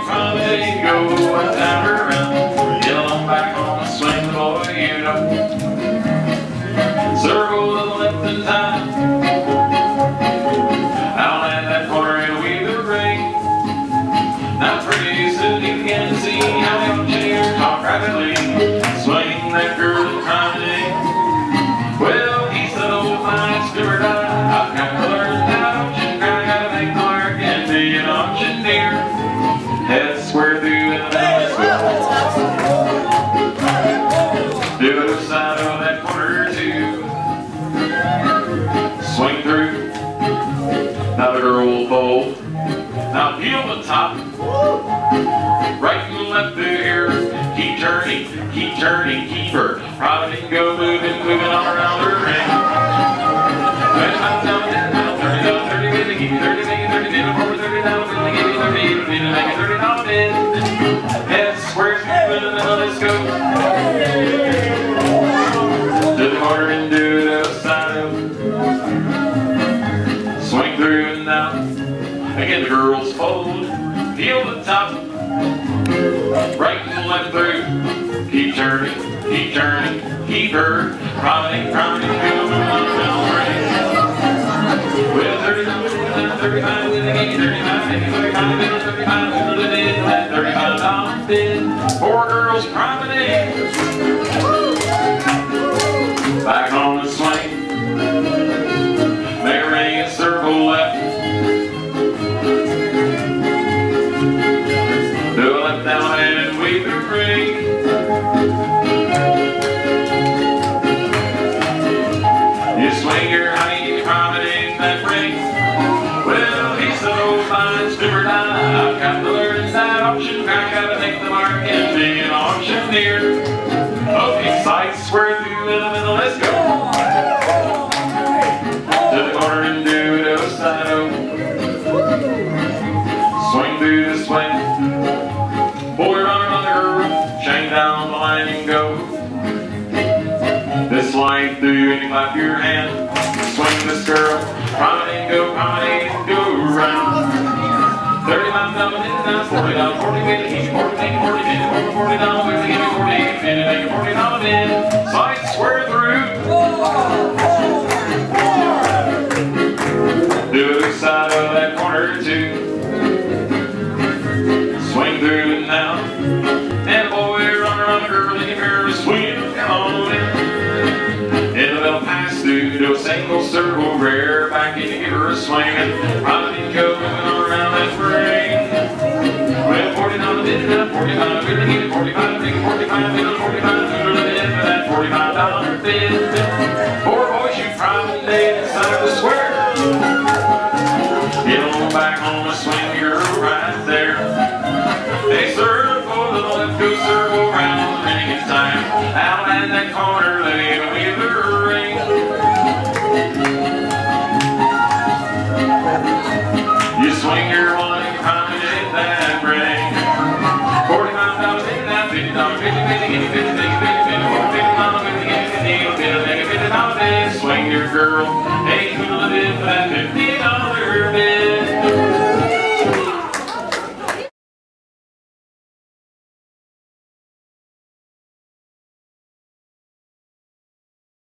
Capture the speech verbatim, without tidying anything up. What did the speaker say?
promenade, go up, down, around. Get along back home and swing the boy, you know. Circle to the left and time. Out at that corner and weave the ring. Now pretty soon you can see how the auctioneer talk rapidly. Swing that girl to the promenade. Well, he said, oh, fine, steward, I've got to learn that auction crack. I gotta make the mark and be an auctioneer. Head square through in the middle. Do the side of that corner too. Swing through. Now the girl will fold. Now peel the top. Right and left through here. Keep turning, keep turning, keep her. Prodding, go moving, moving all around her ring. thirty down, thirty down, thirty bid, give you thirty, make it thirty bid, forward thirty down, thirty, give you thirty, eight bid, make it thirty down bid. Head square through in the middle, let's go. To the corner and do the side of. Swing through and out. Again, the girls fold. Peel the top. Right and left through. Keep turning, keep turning, keep her. Prodding, prodding, moving on down the ring. Well, thirty-nine, thirty-five, with a game, thirty-five, thirty-five, thirty-five, thirty-five, thirty-five dollars bid. Four girls promenade. Back on the swing. Make a ring and circle left. Do a left down and weave the ring. You swing your honey, you promenade that ring. Well, he's so fine, steward, I've got to learn that auction crack. Gotta make the mark and be an auctioneer. Okay, side square through in the middle, let's go. To the corner and do the side of. Swing through the swing. Boy, run another girl, chain down the line and go. This line through and you clap your hand. Swing this girl, promenade, go, promenade, go round. thirty-five dollars, forty dollars, forty bid, forty, forty, forty bid, forty dollars, give me forty, bid, make a forty dollar bid. Side square through. Do the side of that corner too. Swing through and out. And a boy, run around the girl, and your girl swing, come on in. In the middle pass through, do a single circle rare. Back in, give her a swing, and promenade, go moving around that ring. Well, forty dollars bid, forty-five, really give it forty-five, make it forty-five, make it forty-five, do the bid for that forty-five dollar bid. Four boys, you promenade inside the square. Get on back on the swing, you're right there. They circle to the left, go circle round the ring in time. Out in that corner, they weave the ring. You swing your one and promenade that ring. Forty-five dollars in that, fifty dollars, fifty, fifty, fifty, fifty, fifty, fifty, fifty dollars, fifty, fifty, fifty, fifty, fifty dollar bid. Swing your girl, hey, who'll bid for that fifty dollar bid?